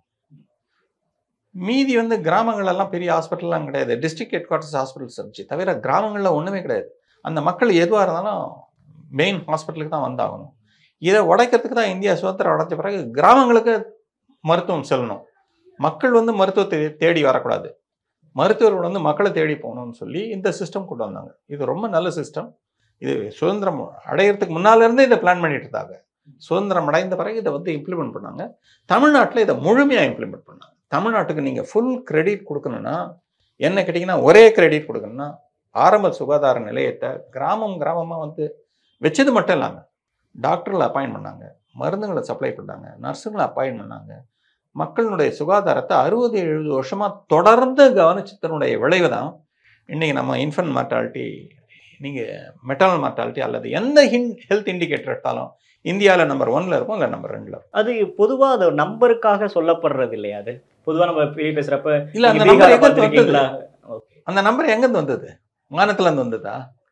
மீதி வந்து கிராமங்களெல்லாம் பெரிய ஹாஸ்பிட்டல்லாம் கிடையாது, டிஸ்ட்ரிக்ட் ஹெட் குவார்ட்டர்ஸ் ஹாஸ்பிட்டல்ஸ் இருந்துச்சு தவிர கிராமங்களில் ஒன்றுமே கிடையாது. அந்த மக்கள் எதுவாக இருந்தாலும் மெயின் ஹாஸ்பிட்டலுக்கு தான் வந்தாகணும். இதை உடைக்கிறதுக்கு தான் இந்தியா சுதந்திரம் அடைஞ்ச பிறகு கிராமங்களுக்கு மருத்துவம் செல்லணும், மக்கள் வந்து மருத்துவத்தை தேடி வரக்கூடாது, மருத்துவர்கள் வந்து மக்களை தேடி போகணும்னு சொல்லி இந்த சிஸ்டம் கொண்டு வந்தாங்க. இது ரொம்ப நல்ல சிஸ்டம். இது சுதந்திரம் அடையிறதுக்கு முன்னாலேருந்தே இதை பிளான் பண்ணிட்டு இருந்தாங்க. சுதந்திரம் அடைந்த பிறகு இதை வந்து இம்ப்ளிமெண்ட் பண்ணாங்க. தமிழ்நாட்டில் இதை முழுமையாக இம்ப்ளிமெண்ட் பண்ணாங்க. தமிழ்நாட்டுக்கு நீங்கள் ஃபுல் கிரெடிட் கொடுக்கணும்னா என்ன கேட்டிங்கன்னா, ஒரே கிரெடிட் கொடுக்கணும்னா ஆரம்ப சுகாதார நிலையத்தை கிராமம் கிராமமாக வந்து வச்சது மட்டும் இல்லாமல் டாக்டர்களை அப்பாயின்ட் பண்ணாங்க, மருந்துகளை சப்ளை பண்ணாங்க, நர்ஸுங்களை அப்பாயின்ட் பண்ணாங்க. மக்களுடைய சுகாதாரத்தை அறுபது எழுபது வருஷமாக தொடர்ந்து கவனிச்சதனுடைய விளைவு தான் இன்றைக்கி நம்ம இன்ஃபன்ட் மார்டாலிட்டி, நீங்கள் மெட்டர்னல் மார்டாலிட்டி அல்லது எந்த ஹின் ஹெல்த் இண்டிகேட்டர் எடுத்தாலும் இந்தியாவில் நம்பர் ஒன்ல இருக்கும் இல்லை நம்பர் ரெண்டில் இருக்கும். அது பொதுவாக அது நம்பருக்காக சொல்லப்படுறது இல்லையா? அது பொதுவாக நம்ம பெரிய பேசுகிறப்ப இல்லை, அந்த நம்பர் எங்கேருந்து வந்தது? அந்த நம்பர் எங்கேருந்து வந்தது? மாநிலத்துலேருந்து வந்ததா?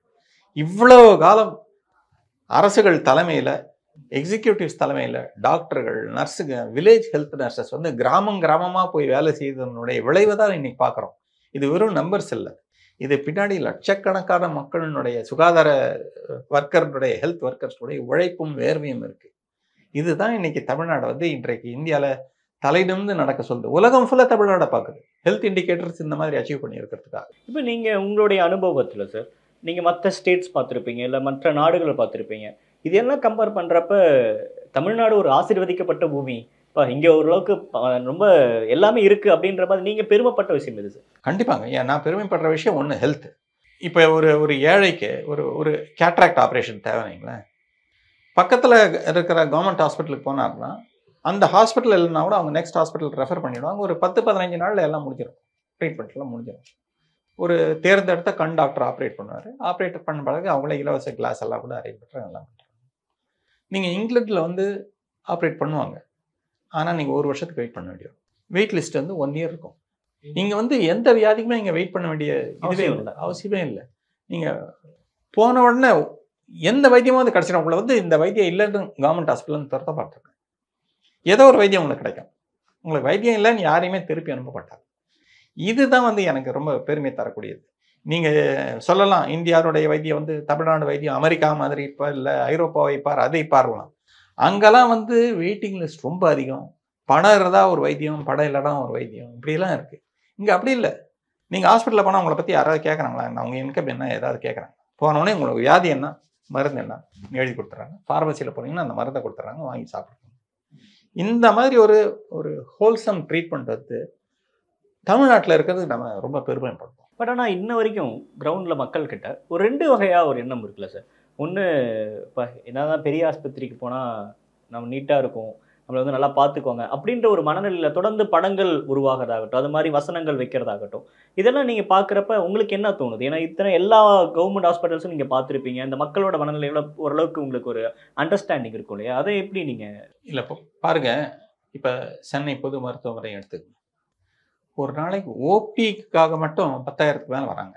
இவ்வளோ காலம் அரசுகள் தலைமையில், எக்ஸிக்யூட்டிவ்ஸ் தலைமையில் டாக்டர்கள், நர்ஸுங்க, வில்லேஜ் ஹெல்த் நர்சஸ் வந்து கிராமம் கிராமமாக போய் வேலை செய்ததனுடைய விளைவை தான் இன்னைக்கு பார்க்குறோம். இது வெறும் நம்பர்ஸ் இல்லை, இது பின்னாடி லட்சக்கணக்கான மக்களினுடைய சுகாதார ஒர்க்கர்னுடைய ஹெல்த் ஒர்க்கர்ஸுடைய உழைப்பும் வேர்வையும் இருக்குது. இதுதான் இன்னைக்கு தமிழ்நாடு வந்து இன்றைக்கு இந்தியாவில் தலைநிமிர்ந்து நடக்க சொல்லுது. உலகம் ஃபுல்லாக தமிழ்நாடை பார்க்குது ஹெல்த் இண்டிகேட்டர்ஸ் இந்த மாதிரி அச்சீவ் பண்ணி இருக்கிறதுக்காக. இப்போ நீங்கள் உங்களுடைய அனுபவத்தில் சார், நீங்கள் மற்ற ஸ்டேட்ஸ் பார்த்துருப்பீங்க, இல்லை மற்ற நாடுகளை பார்த்துருப்பீங்க, இதெல்லாம் கம்பேர் பண்ணுறப்ப தமிழ்நாடு ஒரு ஆசீர்வதிக்கப்பட்ட பூமி, இப்போ இங்கே ஓரளவுக்கு ரொம்ப எல்லாமே இருக்குது அப்படின்ற மாதிரி நீங்கள் பெருமைப்பட்ட விஷயம் எது சார்? கண்டிப்பாங்க. ஏன் நான் பெருமைப்படுற விஷயம் ஒன்று ஹெல்த். இப்போ ஒரு ஒரு ஏழைக்கு ஒரு ஒரு கேட்ராக்ட் ஆப்ரேஷன் தேவைங்களேன், பக்கத்தில் இருக்கிற கவர்மெண்ட் ஹாஸ்பிட்டலுக்கு போனார்னா அந்த ஹாஸ்பிட்டல் இல்லைனா கூட அவங்க நெக்ஸ்ட் ஹாஸ்பிட்டலுக்கு ரெஃபர் பண்ணிவிடுவாங்க. ஒரு பத்து பதினஞ்சு நாளில் எல்லாம் முடிஞ்சிடும், ட்ரீட்மெண்ட்லாம் முடிஞ்சிடும். ஒரு தேர்ந்தெடுத்த கண் டாக்டர் ஆப்ரேட் பண்ணுவார். ஆப்ரேட் பண்ண பிறகு அவங்களே இலவச கிளாஸ் எல்லாம் கூட அரேஞ்ச் பண்ணுறாங்க, எல்லாம் பண்ணுறாங்க. நீங்கள் இங்கிலாண்டில் வந்து ஆப்ரேட் பண்ணுவாங்க, ஆனால் நீங்கள் ஒரு வருஷத்துக்கு வெயிட் பண்ண வேண்டிய வெயிட் லிஸ்ட் வந்து ஒன் இயர் இருக்கும். நீங்கள் வந்து எந்த வியாதிக்குமே நீங்கள் வெயிட் பண்ண வேண்டிய இதுவே இல்லை, அவசியமே இல்லை. நீங்கள் போன உடனே எந்த வைத்தியமும் வந்து கிடச்சிடும். உங்களை வந்து இந்த வைத்தியம் இல்லைன்னு கவர்மெண்ட் ஹாஸ்பிட்டல்னு திறத்த பார்த்துருக்கேன். ஏதோ ஒரு வைத்தியம் உங்களுக்கு கிடைக்கும். உங்களுக்கு வைத்தியம் இல்லைன்னு யாரையுமே திருப்பி அனுப்பப்பட்டாங்க. இதுதான் வந்து எனக்கு ரொம்ப பெருமை தரக்கூடியது. நீங்கள் சொல்லலாம் இந்தியாவுடைய வைத்தியம் வந்து தமிழ்நாடு வைத்தியம் அமெரிக்கா மாதிரி இப்போ இல்லை ஐரோப்பாவை பார் அதை பாரலாம். அங்கெல்லாம் வந்து வெயிட்டிங் லிஸ்ட் ரொம்ப அதிகம். பணம் இருந்தால் ஒரு வைத்தியம், படம் இல்லைனா ஒரு வைத்தியம், இப்படிலாம் இருக்குது. இங்கே அப்படி இல்லை. நீங்கள் ஹாஸ்பிட்டலில் போனால் உங்களை பற்றி யாராவது கேட்குறாங்களா, அவங்க இன்கம் என்ன ஏதாவது கேட்குறாங்க. போனோடனே உங்களுக்கு வியாதி என்ன, மருந்து என்ன எழுதி கொடுத்துட்றாங்க. ஃபார்மசியில் போனீங்கன்னா அந்த மருந்தை கொடுத்துட்றாங்க, வாங்கி சாப்பிடுங்க. இந்த மாதிரி ஒரு ஒரு ஹோல்சம் ட்ரீட்மெண்ட் வந்து தமிழ்நாட்டில் இருக்கிறது நம்ம ரொம்ப பெருமைப்படுறோம். பட் ஆனால் இன்ன வரைக்கும் கிரவுண்டில் மக்கள்கிட்ட ஒரு ரெண்டு வகையாக ஒரு எண்ணம் இருக்குல்ல சார். ஒன்று, இப்போ என்னதான் பெரிய ஆஸ்பத்திரிக்கு போனால் நம்ம நீட்டாக இருக்கும், நம்மளை வந்து நல்லா பார்த்துக்குவாங்க அப்படின்ற ஒரு மனநிலையில் தொடர்ந்து படங்கள் உருவாகிறதாகட்டும், அது மாதிரி வசனங்கள் வைக்கிறதாகட்டும், இதெல்லாம் நீங்கள் பார்க்குறப்ப உங்களுக்கு என்ன தோணுது? ஏன்னா இத்தனை எல்லா கவர்மெண்ட் ஹாஸ்பிட்டல்ஸும் நீங்கள் பார்த்துருப்பீங்க, இந்த மக்களோட மனநிலையில் ஓரளவுக்கு உங்களுக்கு ஒரு அண்டர்ஸ்டாண்டிங் இருக்கும் இல்லையா? அதை எப்படி நீங்கள் இல்லை இப்போ பாருங்கள், இப்போ சென்னை பொது மருத்துவமனை எடுத்துக்கணும். ஒரு நாளைக்கு ஓபிக்காக மட்டும் பத்தாயிரத்துக்கு மேலே வராங்க.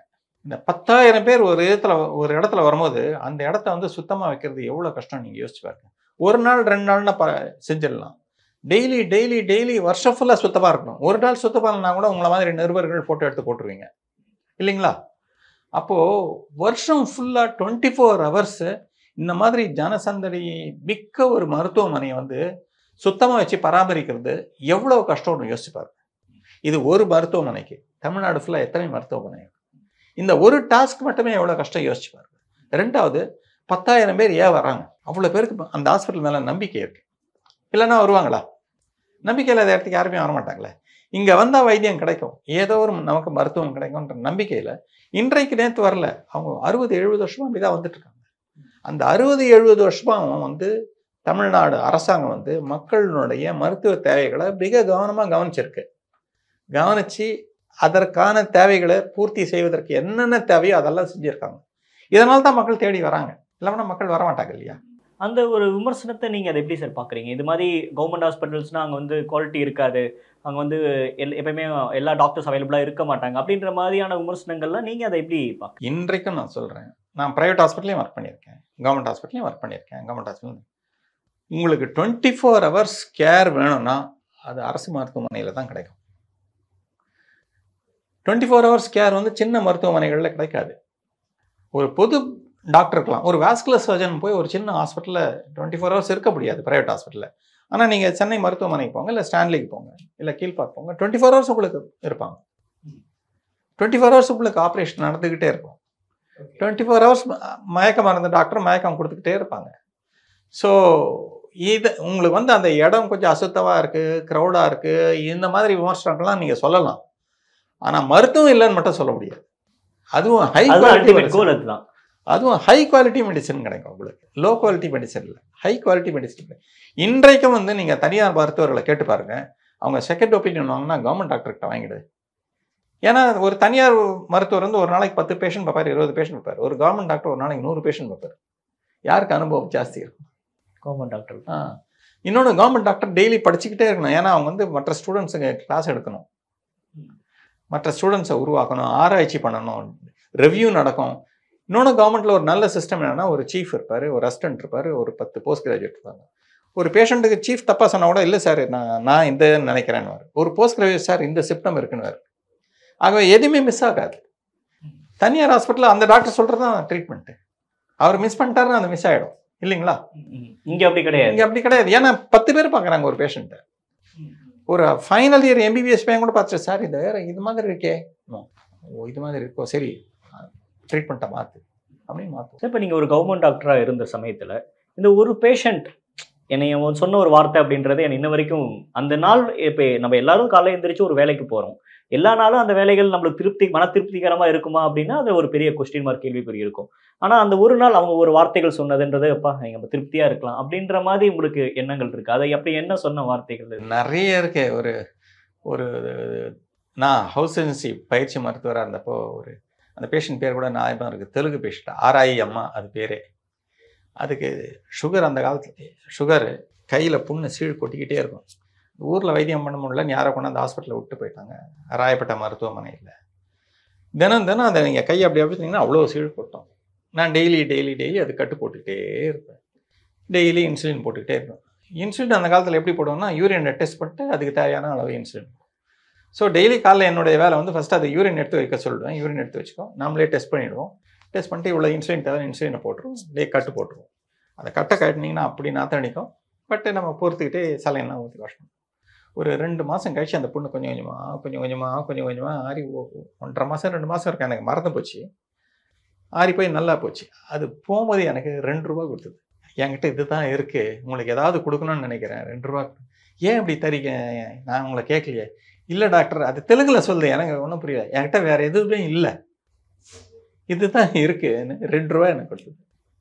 இந்த பத்தாயிரம் பேர் ஒரு இடத்துல ஒரு இடத்துல வரும்போது அந்த இடத்த வந்து சுத்தமாக வைக்கிறது எவ்வளோ கஷ்டம் நீங்கள் யோசிச்சு பாருங்க. ஒரு நாள் ரெண்டு நாள்னா ப செஞ்சிடலாம். டெய்லி டெய்லி டெய்லி வருஷம் ஃபுல்லாக சுத்தமாக இருக்கணும். ஒரு நாள் சுத்தமாக இல்லைனா கூட உங்களை மாதிரி நிருபர்கள் ஃபோட்டோ எடுத்து போட்டுருவீங்க இல்லைங்களா? அப்போது வருஷம் ஃபுல்லாக டுவெண்ட்டி ஃபோர் ஹவர்ஸு இந்த மாதிரி ஜனசந்தடி மிக்க ஒரு மருத்துவமனையை வந்து சுத்தமாக வச்சு பராமரிக்கிறது எவ்வளோ கஷ்டம்னு யோசிச்சு பாருங்க. இது ஒரு மருத்துவமனைக்கு. தமிழ்நாடு ஃபுல்லாக எத்தனை மருத்துவமனை? இந்த ஒரு டாஸ்க் மட்டுமே எவ்வளோ கஷ்டம் யோசிச்சு பாருங்க. ரெண்டாவது, பத்தாயிரம் பேர் ஏன் வராங்க? அவ்வளோ பேருக்கு அந்த ஹாஸ்பிட்டல் மேலே நம்பிக்கை இருக்குது. இல்லைன்னா வருவாங்களா? நம்பிக்கை இல்லாத இடத்துக்கு யாருமே வரமாட்டாங்களே. இங்கே வந்தால் வைத்தியம் கிடைக்கும், ஏதோ ஒரு நமக்கு மருத்துவம் கிடைக்கும்ன்ற நம்பிக்கையில் இன்றைக்கு நேற்று வரல, அவங்க அறுபது எழுபது வருஷமாக அப்படி தான் வந்துட்டுருக்காங்க. அந்த அறுபது எழுபது வருஷமாக வந்து தமிழ்நாடு அரசாங்கம் வந்து மக்களினுடைய மருத்துவ தேவைகளை மிக கவனமாக கவனிச்சிருக்கு. கவனித்து அதற்கான தேவைகளை பூர்த்தி செய்வதற்கு என்னென்ன தேவையோ அதெல்லாம் செஞ்சுருக்காங்க. இதனால தான் மக்கள் தேடி வராங்க. இல்லைன்னா மக்கள் வரமாட்டாங்க இல்லையா? அந்த ஒரு விமர்சனத்தை நீங்கள் அதை எப்படி சார் பார்க்குறீங்க? இது மாதிரி கவர்மெண்ட் ஹாஸ்பிட்டல்ஸ்னால் அங்கே வந்து குவாலிட்டி இருக்காது, அங்கே வந்து எல் எப்பயுமே எல்லா டாக்டர்ஸ் அவைலபிளாக இருக்க மாட்டாங்க அப்படின்ற மாதிரியான விமர்சனங்கள்லாம் நீங்கள் அதை எப்படி பார்க்க? இன்றைக்கும் நான் சொல்கிறேன், நான் ப்ரைவேட் ஹாஸ்பிட்டலையும் ஒர்க் பண்ணியிருக்கேன், கவர்மெண்ட் ஹாஸ்பிட்டலையும் ஒர்க் பண்ணியிருக்கேன். கவர்மெண்ட் ஹாஸ்பிட்டல் உங்களுக்கு டுவெண்ட்டி ஃபோர் ஹவர்ஸ் கேர் வேணும்னா அது அரசு மருத்துவமனையில் தான் கிடைக்கும். டுவெண்ட்டி ஃபோர் ஹவர்ஸ் கேர் வந்து சின்ன மருத்துவமனைகளில் கிடைக்காது. ஒரு பொது டாக்டருக்கலாம், ஒரு வாஸ்குலர் சர்ஜன் போய் ஒரு சின்ன ஹாஸ்பிட்டலில் டுவெண்ட்டி ஃபோர் ஹவர்ஸ் இருக்க முடியாது ப்ரைவேட் ஹாஸ்பிட்டலில். ஆனால் நீங்கள் சென்னை மருத்துவமனைக்கு போங்க, இல்லை ஸ்டான்லிக்கு போங்க, இல்லை கீழ்பாக் போங்க, டுவெண்ட்டி ஃபோர் ஹவர்ஸ் உங்களுக்கு இருப்பாங்க. டுவெண்ட்டி ஃபோர் ஹவர்ஸ் உங்களுக்கு ஆப்ரேஷன் நடந்துக்கிட்டே இருக்கும். டுவெண்ட்டி ஃபோர் ஹவர்ஸ் மயக்க மருந்து டாக்டர் மயக்கம் கொடுத்துக்கிட்டே இருப்பாங்க. ஸோ இது உங்களுக்கு வந்து அந்த இடம் கொஞ்சம் அசுத்தமாக இருக்குது, க்ரௌடாக இருக்குது, இந்த மாதிரி விமர்சனங்கள்லாம் நீங்கள் சொல்லலாம். ஆனால் மருத்துவம் இல்லைன்னு மட்டும் சொல்ல முடியாது. அதுவும் ஹை குவாலிட்டி தான், அதுவும் ஹை குவாலிட்டி மெடிசன் கிடைக்கும் உங்களுக்கு. லோ குவாலிட்டி மெடிசன் இல்லை, ஹை குவாலிட்டி மெடிசன். இன்றைக்கும் வந்து நீங்கள் தனியார் மருத்துவர்களை கேட்டு பாருங்கள், அவங்க செகண்ட் ஒப்பீனியன் வாங்கினா கவர்மெண்ட் டாக்டர்கிட்ட வாங்கிடுது. ஏன்னா ஒரு தனியார் மருத்துவர் வந்து ஒரு நாளைக்கு பத்து பேஷண்ட் பார்ப்பார், இருபது பேஷண்ட் பார்ப்பார். ஒரு கவர்மெண்ட் டாக்டர் ஒரு நாளைக்கு நூறு பேஷண்ட் பார்ப்பார். யாருக்கு அனுபவம் ஜாஸ்தி இருக்கும்? Government doctor. ஆ இன்னொன்று, கவர்மெண்ட் டாக்டர் டெய்லி படிச்சுக்கிட்டே இருக்கணும். ஏன்னா அவங்க வந்து மற்ற ஸ்டூடெண்ட்ஸுங்க கிளாஸ் எடுக்கணும், மற்ற ஸ்டூடெண்ட்ஸை உருவாக்கணும், ஆராய்ச்சி பண்ணணும், ரிவ்யூ நடக்கும். இன்னொன்று, கவர்மெண்ட்டில் ஒரு நல்ல சிஸ்டம் என்னென்னா, ஒரு சீஃப் இருப்பார், ஒரு அசிஸ்டன்ட் இருப்பார், ஒரு பத்து போஸ்ட் கிராஜுவேட் இருப்பாங்க. ஒரு பேஷண்ட்டுக்கு சீஃப் தப்பாக சொன்னால் கூட, இல்லை சார் நான் நான் இந்த நினைக்கிறேன்னு. ஒரு போஸ்ட் கிராஜுவேட் சார் இந்த சிம்டம் இருக்குன்னு. ஆகவே எதுவுமே மிஸ் ஆகாது. தனியார் ஹாஸ்பிட்டலில் அந்த டாக்டர் சொல்கிறது தான் ட்ரீட்மெண்ட்டு. அவர் மிஸ் பண்ணிட்டாருன்னா அது மிஸ் ஆகிடும் இல்லைங்களா? இங்கே அப்படி கிடையாது. இங்கே அப்படி கிடையாது. ஏன்னா பத்து பேர் பார்க்குறாங்க ஒரு பேஷண்ட்டை. ஒரு ஃபைனல் இயர் எம்பிபிஎஸ் பையன் கூட பார்த்துட்டு, சார் இது வேறு இது மாதிரி இருக்கே, ஓ இது மாதிரி இருக்கோ, சரி ட்ரீட்மெண்ட்டை மாற்று அப்படின்னு மாற்றும். இப்போ நீங்கள் ஒரு கவர்மெண்ட் டாக்டராக இருந்த சமயத்தில் இந்த ஒரு பேஷண்ட் என்னை சொன்ன ஒரு வார்த்தை அப்படின்றது என்னை இன்ன வரைக்கும், அந்த நாள் இப்போ நம்ம எல்லாரும் காலையில் எழுந்திரிச்சு ஒரு வேலைக்கு போகிறோம், எல்லா நாளும் அந்த வேலைகள் நம்மளுக்கு திருப்தி மன திருப்திகரமாக இருக்குமா அப்படின்னா அது ஒரு பெரிய கொஸ்டின் மார்க், கேள்விக்குறி இருக்கும். ஆனால் அந்த ஒரு நாள் அவங்க ஒரு வார்த்தைகள் சொன்னதுன்றது, அப்பா நம்ம திருப்தியாக இருக்கலாம் அப்படின்ற மாதிரி உங்களுக்கு எண்ணங்கள் இருக்குது. அதை அப்படி என்ன சொன்ன வார்த்தைகள்? நிறைய இருக்கு. ஒரு ஒரு நான் ஹவுஸ் ஏஜென்சி பயிற்சி மருத்துவராக இருந்தப்போ ஒரு அந்த பேஷண்ட் பேர் கூட நியாயமாக இருக்குது, தெலுங்கு பேஷண்ட், ஆராயி அம்மா அது பேர். அதுக்கு சுகர், அந்த காலத்தில் சுகரு, கையில் புண்ணு சீழ் கொட்டிக்கிட்டே இருக்கும். ஊரில் வைத்தியம் பண்ண முடியலன்னு யாரை கொண்டாந்து ஹாஸ்பிட்டலில் விட்டு போயிட்டாங்க, ராயப்பேட்டை மருத்துவமனையில். தினம் தினம் அதை நீங்கள் கை அப்படி அப்படின்னா அவ்வளோ சீழ் கொட்டும். நான் டெய்லி டெய்லி டெய்லி அது கட்டு போட்டுக்கிட்டே இருப்பேன். டெய்லி இன்சுலின் போட்டுக்கிட்டே இருப்பேன். இன்சுலின் அந்த காலத்தில் எப்படி போடுவோம்னா, யூரினை டெஸ்ட் பண்ணிட்டு அதுக்கு தேவையான அளவு இன்சுலின். ஸோ டெய்லி காலையில் என்னுடைய வேலை வந்து ஃபஸ்ட்டு அதை யூரின் எடுத்து வைக்க சொல்லுவேன். யூரின் எடுத்து வச்சுக்கோ, நம்மளே டெஸ்ட் பண்ணிவிடுவோம். டெஸ்ட் பண்ணிட்டு இவ்வளோ இன்சுலின் தேவை, இன்சுலினை போட்டுருவோம், டே கட்டு போட்டுருவோம். அதை கட்டை கட்டினீங்கன்னா அப்படி நாத்தடிக்கும். பட்டு நம்ம பொறுத்துக்கிட்டே சலையெல்லாம் ஊற்றி வாஷணும். ஒரு ரெண்டு மாதம் கழிச்சு அந்த பொண்ணு கொஞ்சம் கொஞ்சமாக கொஞ்சம் கொஞ்சமாக கொஞ்சம் கொஞ்சமாக ஆறி ஒன்றரை மாதம் ரெண்டு மாதம் இருக்கும், எனக்கு மறந்து போச்சு. ஆறி போய் நல்லா போச்சு. அது போகும்போது எனக்கு ரெண்டு ரூபா கொடுத்தது. என்கிட்ட இது தான் இருக்குது, உங்களுக்கு ஏதாவது கொடுக்கணும்னு நினைக்கிறேன், ரெண்டு ரூபா. ஏன் இப்படி தரீங்க, நான் உங்களை கேட்கலையே. இல்லை டாக்டர், அது தெலுங்கில் சொல்லுது, எனக்கு ஒன்றும் புரியல, என்கிட்ட வேறு எதுவுமே இல்லை, இதுதான் இருக்குது, ரெண்டு ரூபா எனக்கு கொடுத்தது.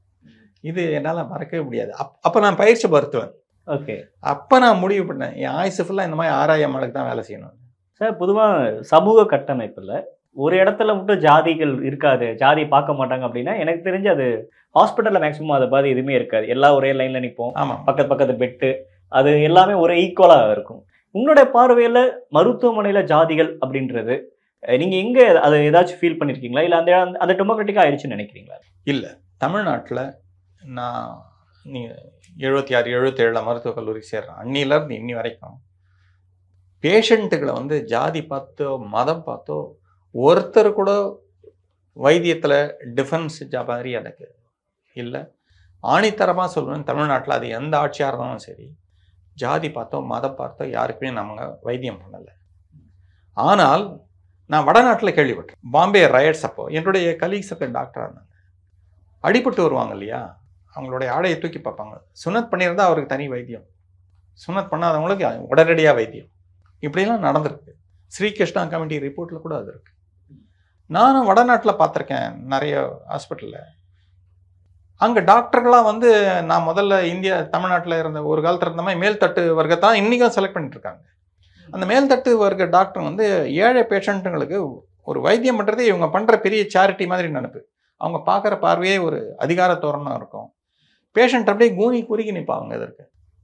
இது என்னால் மறக்கவே முடியாது. அப் அப்போ நான் பயிற்சி மருத்துவன். ஓகே. அப்போ நான் முடிவு பண்ணேன், என் ஆயுசு ஃபுல்லாக இந்த மாதிரி ஆறாயிரம் மடக்கு தான் வேலை செய்யணும். சார், பொதுவாக சமூக கட்டமைப்பில் ஒரு இடத்துல மட்டும் ஜாதிகள் இருக்காது, ஜாதி பார்க்க மாட்டாங்க அப்படின்னா எனக்கு தெரிஞ்சு அது ஹாஸ்பிட்டலில் மேக்ஸிமம் அதை பாதி எதுவுமே இருக்காது. எல்லாம் ஒரே லைனில் நிற்போம். ஆமாம், பக்கத்து பக்கத்து பெட்டு, அது எல்லாமே ஒரு ஈக்குவலாக இருக்கும். உங்களுடைய பார்வையில் மருத்துவமனையில் ஜாதிகள் அப்படின்றது நீங்கள் எங்கே அதை ஏதாச்சும் ஃபீல் பண்ணியிருக்கீங்களா, இல்லை அந்த அந்த டெமோக்ராட்டிக்காக ஆயிடுச்சுன்னு நினைக்கிறீங்களா? இல்லை, தமிழ்நாட்டில் நான் நீ எழுபத்தி ஆறு எழுபத்தேழில் மருத்துவக் கல்லூரி சேர்றேன். அன்னிலேருந்து இன்னி வரைக்கும் பேஷண்ட்டுகளை வந்து ஜாதி பார்த்தோ மதம் பார்த்தோ ஒருத்தர் கூட வைத்தியத்தில் டிஃபென்ஸ் மாதிரி எனக்கு இல்லை. ஆணித்தரமாக சொல்லுவேன், தமிழ்நாட்டில் அது எந்த ஆட்சியாக இருந்தாலும் சரி, ஜாதி பார்த்தோ மதம் பார்த்தோ யாருக்குமே நம்ம வைத்தியம் பண்ணலை. ஆனால் நான் வடநாட்டில் கேள்விப்பட்டேன், பாம்பே ரயட்ஸ் அப்போ என்னுடைய கலீக்ஸ் இருக்க டாக்டராக இருந்தாங்க. அடிபட்டு வருவாங்க இல்லையா, அவங்களுடைய ஆடையை தூக்கி பார்ப்பாங்க. சுனத் பண்ணியிருந்தால் அவருக்கு தனி வைத்தியம், சுனத் பண்ணாதவங்களுக்கு உடனடியாக வைத்தியம். இப்படிலாம் நடந்திருக்கு. ஸ்ரீகிருஷ்ணா கமிட்டி ரிப்போர்ட்டில் கூட அது இருக்குது. நானும் வடநாட்டில் பார்த்துருக்கேன் நிறைய ஹாஸ்பிட்டலில். அங்கே டாக்டர்களாக வந்து நான் முதல்ல இந்தியா தமிழ்நாட்டில் இருந்த ஒரு காலத்தில் இருந்த மாதிரி மேல்தட்டு வர்க்கத்தான் இன்றைக்கும் செலக்ட் பண்ணிட்டு இருக்காங்க. அந்த மேல்தட்டு வர்க்க டாக்டர் வந்து ஏழை பேஷண்ட்டுங்களுக்கு ஒரு வைத்தியம் பண்ணுறதே இவங்க பண்ணுற பெரிய சேரிட்டி மாதிரி நினைப்பு. அவங்க பார்க்குற பார்வையே ஒரு அதிகார தோரணம் இருக்கும். பேஷண்ட் அப்படியே கூனி குறுகி நிற்பாங்க. இதற்கு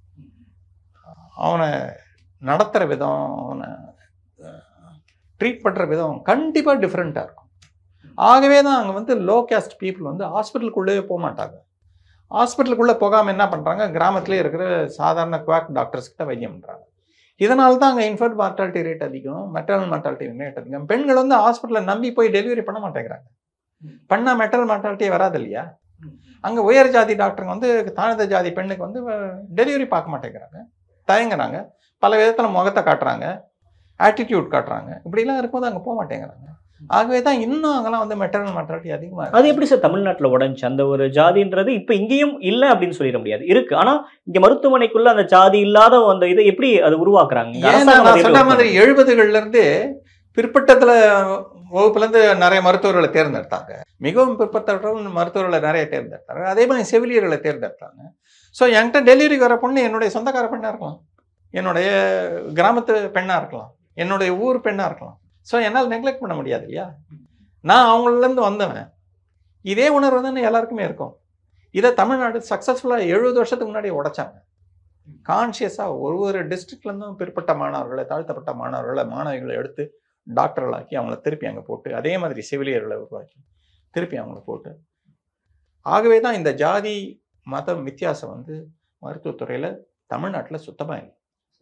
அவனை நடத்துகிற விதம், அவனை ட்ரீட் பண்ணுற விதம் கண்டிப்பாக டிஃப்ரெண்ட்டாக இருக்கும். ஆகவே தான் அங்கே வந்து லோ கேஸ்ட் பீப்புள் வந்து ஹாஸ்பிட்டலுக்குள்ளேயே போக மாட்டாங்க. ஹாஸ்பிட்டலுக்குள்ளே போகாமல் என்ன பண்ணுறாங்க, கிராமத்திலே இருக்கிற சாதாரண குவாக் டாக்டர்ஸ்கிட்ட வைத்தியம் பண்ணுறாங்க. இதனால தான் அங்கே இன்ஃபர்ட் மார்டாலிட்டி ரேட் அதிகம், மெட்டர்னல் மார்டாலிட்டி ரேட் அதிகம். பெண்கள் வந்து ஹாஸ்பிட்டலில் நம்பி போய் டெலிவரி பண்ண மாட்டேங்கிறாங்க. பண்ணால் மெட்டர்னல் மார்டாலிட்டியே வராது இல்லையா. அங்கே உயர் ஜாதி டாக்டருங்க வந்து தாழ்ந்த ஜாதி பெண்ணுக்கு வந்து டெலிவரி பார்க்க மாட்டேங்கிறாங்க, தயங்குறாங்க, பல விதத்தில் முகத்தை காட்டுறாங்க, ஆட்டிடியூட் காட்டுறாங்க. இப்படிலாம் இருக்கும்போது அங்கே போக மாட்டேங்கிறாங்க. ஆகவே தான் இன்னும் அங்கெல்லாம் வந்து மெட்டர்னல் மார்டாலிட்டி அதிகமாக. அது எப்படி சார் தமிழ்நாட்டில் உடஞ்சி அந்த ஒரு ஜாதின்றது இப்போ இங்கேயும் இல்லை அப்படின்னு சொல்லிட முடியாது, இருக்கு. ஆனால் இங்கே மருத்துவமனைக்குள்ள அந்த ஜாதி இல்லாத அந்த இதை எப்படி அது உருவாக்குறாங்க? நான் சொன்ன மாதிரி எழுபதுகள்ல இருந்தே பிற்பட்டத்தில் வகுப்புலேருந்து நிறைய மருத்துவர்களை தேர்ந்தெடுத்தாங்க. மிகவும் பிற்பட்ட மருத்துவர்களை நிறைய தேர்ந்தெடுத்தாங்க. அதே மாதிரி செவிலியர்களை தேர்ந்தெடுத்தாங்க. ஸோ என்கிட்ட டெலிவரிக்கு வர பொண்ணு என்னுடைய சொந்தக்கார பெண்ணாக இருக்கலாம், என்னுடைய கிராமத்து பெண்ணாக இருக்கலாம், என்னுடைய ஊர் பெண்ணாக இருக்கலாம். ஸோ என்னால் நெக்லெக்ட் பண்ண முடியாது இல்லையா. நான் அவங்களிலேருந்து வந்தவன். இதே உணர்வு தானே எல்லாருக்குமே இருக்கும். இதை தமிழ்நாடு சக்ஸஸ்ஃபுல்லாக எழுபது வருஷத்துக்கு முன்னாடி உடைச்சாங்க. கான்ஷியஸாக ஒரு ஒரு டிஸ்ட்ரிக்ட்லேருந்தும் பிற்பட்ட மாணவர்களை, தாழ்த்தப்பட்ட மாணவர்களை, மாணவிகளை எடுத்து டாக்டர்களாக்கி அவங்கள திருப்பி அங்கே போட்டு, அதே மாதிரி செவிலியர்களை உருவாக்கி திருப்பி அவங்கள போட்டு. ஆகவே தான் இந்த ஜாதி மதம் வித்தியாசம் வந்து மருத்துவத்துறையில் தமிழ்நாட்டில் சுத்தமாக இல்லை.